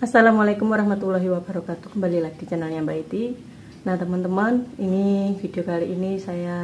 Assalamualaikum warahmatullahi wabarakatuh. Kembali lagi di channelnya Mbak Iti. Nah teman-teman, ini video kali ini saya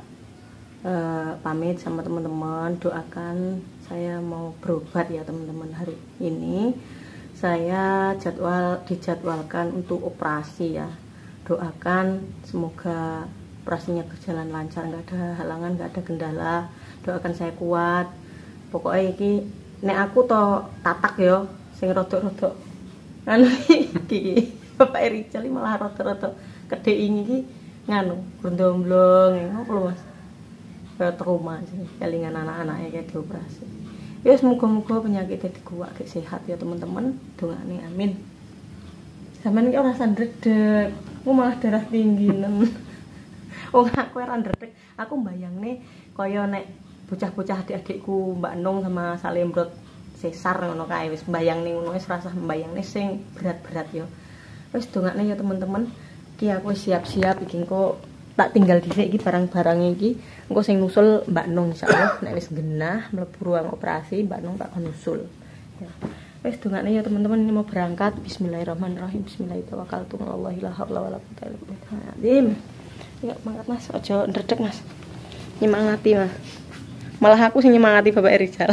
pamit sama teman-teman. Doakan saya mau berobat ya teman-teman. Hari ini saya dijadwalkan untuk operasi ya. Doakan semoga operasinya berjalan lancar, nggak ada halangan, nggak ada kendala. Doakan saya kuat. Pokoknya ini nek aku to tatak yo sing rodok-rodok anu iki Bapak Rizal malah rada-rada gede iki nganu gondomblong ngopo lho Mas. Kayak trauma sih kelingan anak-anaknya kayak dioperasi. Ya semoga-moga penyakitnya dikuak kayak sehat ya teman-teman. Dongane amin. Sampeyan iki ora sandredeg, aku malah darah tinggi nem. Wong aku ora ndredeg, aku mbayangne kaya nek bocah-bocah adik-adikku Mbak Nung sama Salimrot sesar ngono kae wis mbayangne ngono wis rasah mbayangne sing berat-berat ya. Wis dongakne ya teman-teman. Ki aku siap-siap iki kok tak tinggal dhisik iki barang-barang iki. Engko sing nusul Mbak Nung insyaallah nek wis genah mlebu ruang operasi Mbak Nung tak nusul. Ya. Wis dongakne ya teman-teman ini mau berangkat. Bismillahirrahmanirrahim. Bismillahirrahmanirrahim. La haula wala quwwata illa billah. Ya mangkat Mas, aja ndredeg Mas. Nyemangati Mas. Malah aku sing nyemangati Bapak Rizal.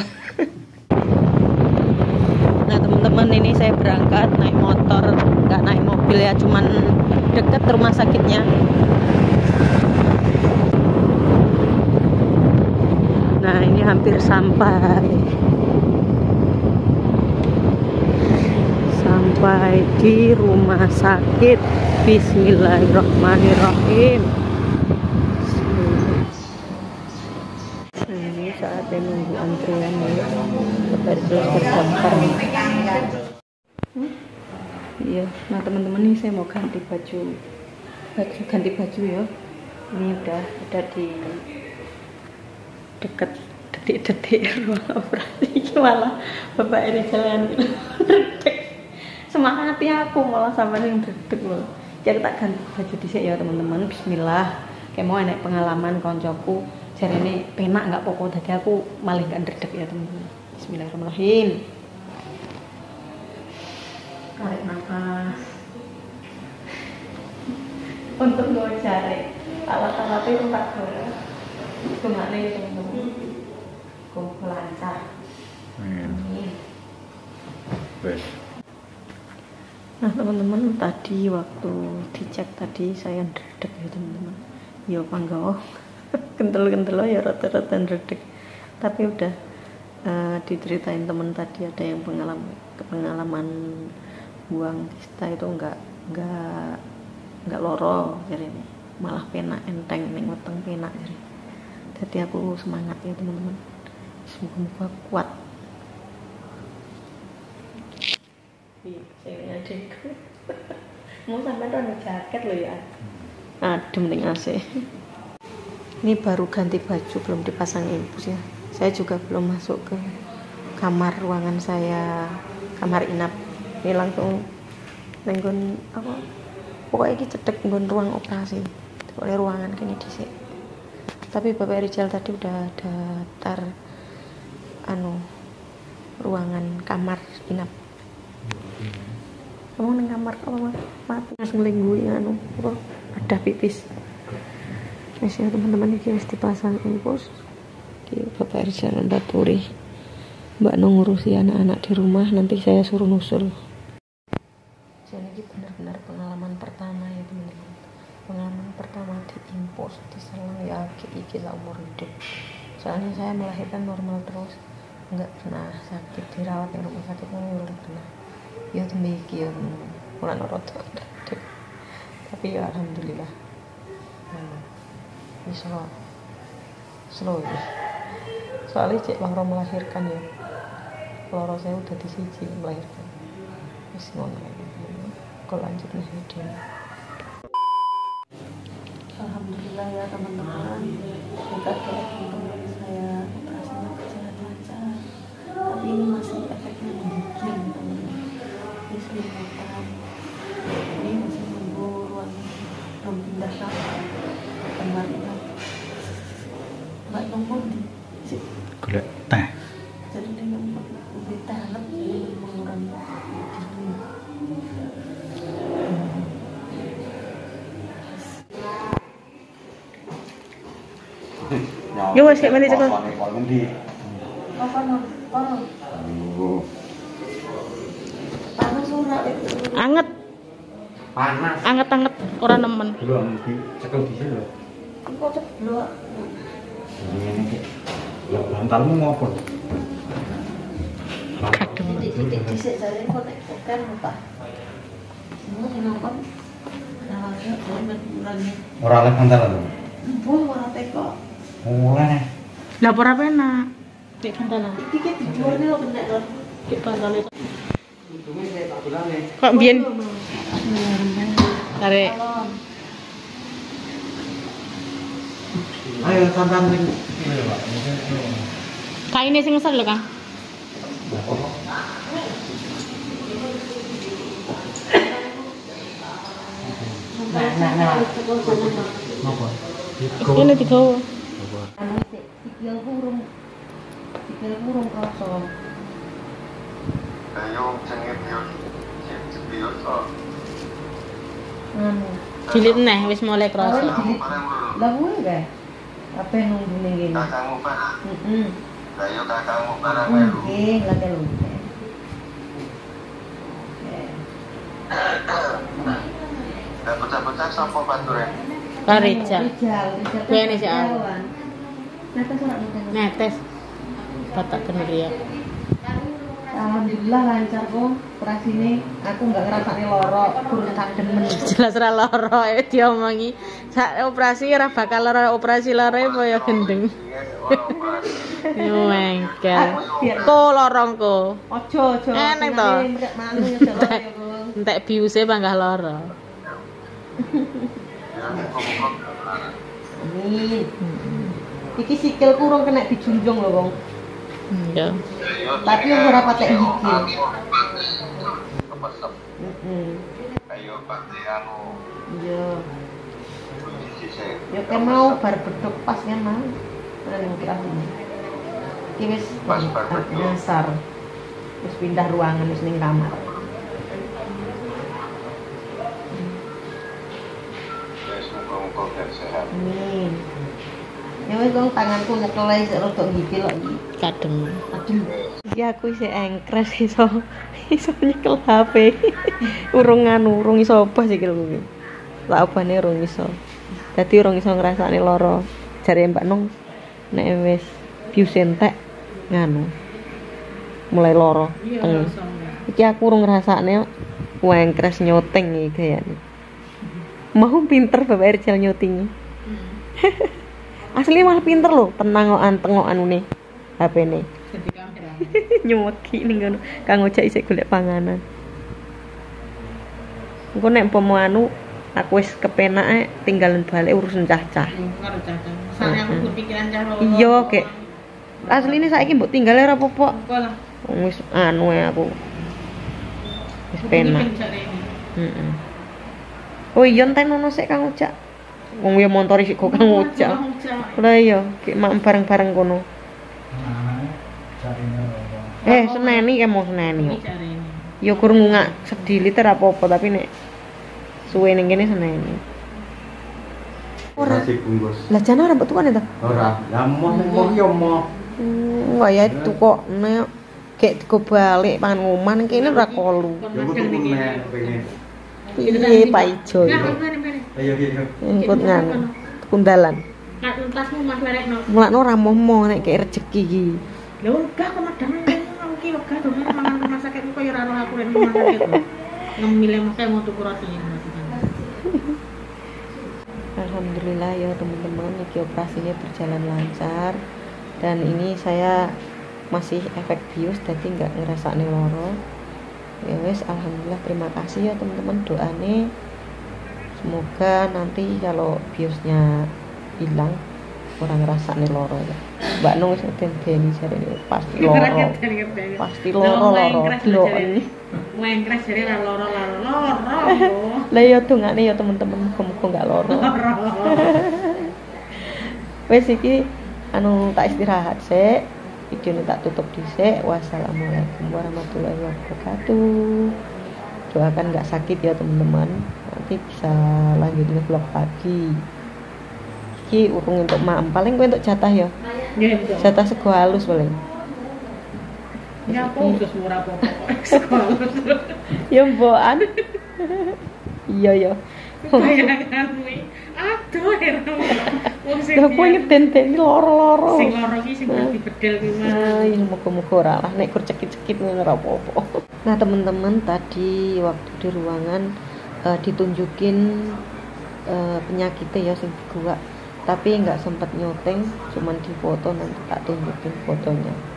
Nah teman-teman, ini saya berangkat naik motor, nggak naik mobil ya, cuman deket rumah sakitnya. Nah ini hampir sampai di rumah sakit. Bismillahirrahmanirrahim. Nah, ini saatnya nunggu antrian ya. Terdaftar nih. Iya, nah teman-teman ini saya mau ganti baju ya. Ini udah ada di dekat detik-detik ruang operasi. Malah Bapak Rizal yang redek. Semangati aku malah sampai yang redek loh. Jadi tak ganti baju dhisik ya teman-teman. Bismillah. Kayak mau enak pengalaman koncoku. Jadi ini penak nggak pokok. Jadi aku malah nggak redek ya teman-teman. Bismillahirrahmanirrahim. Tarik nafas. Untuk ngocare alat-alatnya itu tak boleh. Gimana ya teman-teman? Kumpul lancar. Amin. Nah teman-teman, tadi waktu dicek tadi saya ndredeg ya teman-teman. Ya panggo. Kentel-kentel ya rata-rata ndredeg. Tapi udah diceritain temen tadi ada yang pengalaman buang kista itu enggak loro jadi malah penak enteng ning weteng penak jadi aku semangat ya teman-teman, semoga kuat. Saya adikku mau sampai ada jaket loh ya, adem ning AC. Ini baru ganti baju, belum dipasang infus ya. Saya juga belum masuk ke kamar ruangan saya, kamar inap. Ini langsung nenggon apa? Pokoknya ini cedek nenggon ruang operasi. Pokoknya ruangan kini dhisik. Tapi Bapak Rizal tadi udah daftar ruangan kamar inap. Kamu neng kamar apa mati langsung linggui apa? Ada pipis. Wis ya teman-teman, iki wis dipasang infus. Bapak Rizal ndaturi Mbak Nung ngurusi anak-anak di rumah, nanti saya suruh nusul. Jadi ini benar-benar pengalaman pertama ya teman-teman. Pengalaman pertama di impos, di selang ya iki umur hidup. Soalnya saya melahirkan normal terus, nggak pernah sakit dirawat di rumah sakit, nggak pernah. Ya demikian, mulai rotok. Tapi ya alhamdulillah. Ini slow ya. Soalnya cek loro melahirkan ya, loro saya udah di siji melahirkan. Wis ngono. Kok lanjut nih video. Alhamdulillah ya teman-teman. Semoga teman-teman saya operasinya berjalan lancar. Tapi ini masih efeknya menggigil teman-teman. Ini selimutan. Ini masih nunggu ruang belum pindah kamar ini. Mbak Nung di golek teh. Jadi dengan lebih teh mengurangi Yo wis sik meni cekel. Anget. Panas. Anget-anget ora nemen. Belum cekel di sini lho. Kok ceblok. Ini iki. Lah bantalmu ngopo? Dhisik jare kok nek kan apa? Semua ngomong. Nah, Ora oleh bantal lho. Mbok ora teko. Ora nih. Lah ora penak. Nek bantalan. Iki ki dijualne lho kena lho. Ki bantale. Kok mbiyen tarik. Ayo santan ning. Kaine sing ngesel lho, Kang. Napa? Ini digawa. Sikil burung kroso. Ayo jenenge bios kok. Jilid neh wis mulai krasa. Lah kuwi enggak. Apa nunggu ning kene? Kakangmu barang. Heeh. Ayo kakangmu barang melu. Nggih, lha kelu. Dan bocah-bocah sapa bature? Kareja. Rijal. Kuwi ini sih aku. Netes ora netes. Netes. Batak bener ya. Alhamdulillah lancar kok operasine. Aku enggak ngrasakne lara, kurang tak demen. Jelas ra lara diomongi. Sak operasi ora bakal lara, operasi lara apa ya gendeng. Yo engkel. Ko lorongko. Ojo. Eneng to. Malu ya jalo ya, Bung. Entek biuse panggah lara. Amin. Iki sikil kurang kena dijunjung lho, Bang. Iya. Tapi ora patek gigil. Kepesep. Heeh. Ayo pati anu. Iya. Sisik. Ya kan mau bar beduk pas kan mau. Ora ning operasine. Iki wis Pas bar beduk. nyasar. Wis pindah ruangan wis ning kamar. Wes muga-muga sehat. Amin. Ya wis dong tanganku nyekel sik rada gigil kok iki. Kadem. Aduh. Iki aku isih engkres iso nyekel HP. Urung iso obah sikilku iki. Lah obane urung iso. Dadi urung iso ngrasakne lara. Jare Mbak Nong nek wis bius entek mulai lara. Iki aku urung ngrasakne engkres nyoteng iki gayane. Mau pinter Bapak Irjal nyotingi. Asli malah pinter loh, tengokan ini HP-ne. Jadi kamera. Nyuweki ning ngono. Kang Ojak isih golek panganan. Engko nek umpama anu aku wis kepenake tinggal balik urusan cah-cah. Karo caca. Sare aku kepikiran cara. Iya, Kek. Asline saiki mbok tinggal ora apa-apa. Engko lah. Wis anu aku. Wis penak. Heeh. Oh iya enten ono sik Kang Ojak. Wong ya montori sik kok Kang Ojak. Lah iya, ki mak bareng-bareng kono. Seneni ke mau seneni. Ya kurang ngak sediliter apa-apa tapi nek suwe ning kene seneni. Ora sih bungkus. Lah jane ora mbok tukane to? Ora. Lah moh yo moh. Enggak ya tukokne kayak digo balik pangan ngoman kene ora kolu. Ya kudu nek pengen. Piye Pak Ijo iki? Ayo. Engkut ngan kundalan. Tasmu Mas Lerekno. Mulakno ora moh nek kek rejeki iki. Lho udah kok madang iki wegah to mangan rumah sakit kok ya ora roh aku nek rumah sakit. Ngemile mesti mau tuku roti. Alhamdulillah ya teman-teman, iki operasinya berjalan lancar dan ini saya masih efek bius jadi nggak ngerasakne loro. Ya wes, alhamdulillah, terima kasih ya teman-teman doane. Semoga nanti kalau biusnya hilang orang ngerasakne loro ya. Mbak Nung wis ngedeni jarene pasti loro. Pasti loro delok. Wengkres jare ra loro. Lah ya dongane ya teman-teman, muga-muga enggak loro. Wes iki anu tak istirahat sik. Video ini tak tutup dhisik. Wassalamualaikum warahmatullahi wabarakatuh. Doakan nggak sakit ya teman-teman. Nanti bisa lanjut vlog pagi. iki urung entuk maem. Paling kowe entuk jatah ya. Ya itu. Jatah sego halus paling. Ya apa usus murah apa-apa. Sekolah. Ya mbokan. Iya ya. Bayangan kuwi. Aduh, heran. Wong sing Lah kowe ngeden-den loro-loro. sing loro iki sing dadi bedel ki mah. Ya muga-muga ora lah nek kur cekit-cekit ngono ora apa-apa. Nah, teman-teman tadi waktu di ruangan ditunjukin penyakitnya ya sing gua. Tapi nggak sempat nyoteng, cuman di foto nanti tak tunjukin fotonya.